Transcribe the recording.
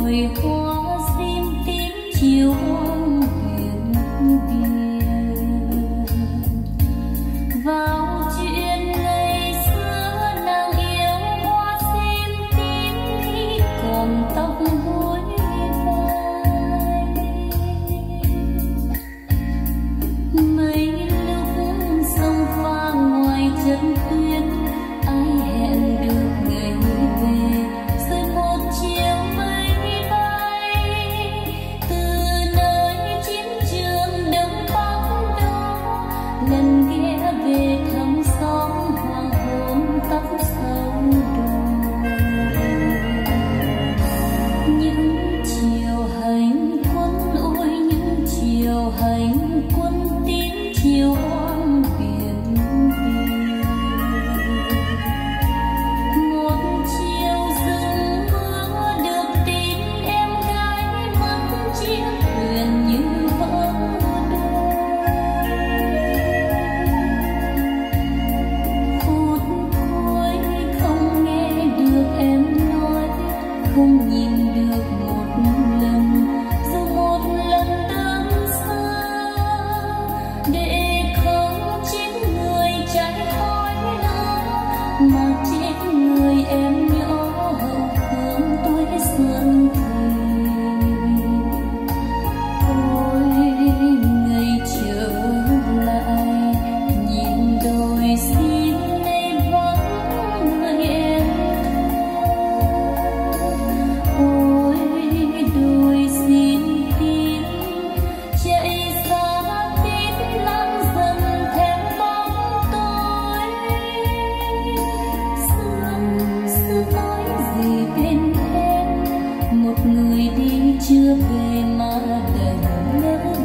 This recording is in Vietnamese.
mùi hoa sim tím chiều hoang biển biên. Vào chuyện ngày xưa nàng yêu hoa sim tím khi còn tóc búi vai. Mấy lúc sông pha ngoài chân tuyến ai hẹn được ngày về, rồi một chiều mây bay từ nơi chiến trường đông bắc đó, lần ghé về thăm xóm hoàng hôn tóc sâu đồi. Những chiều hành quân ôi những chiều hành quân tím chiều hoang biển biên. Một chiều rừng mưa được tin em gái mất chiếc thuyền như vỡ đôi. Phút cuối không nghe được em nói, không nhìn được một lần, dù một lần đứng xa để không chết người trái khói lửa, mà chết người em nhỏ hậu phương tuổi xuân thì. Ôi ngày trở lại nhìn đồi sim nay vắng người em. Ôi đồi sim tím chạy xa tít lặng dần theo bóng tối. Sương nói gì bên em, một người đi chưa về mà đầy lỡ.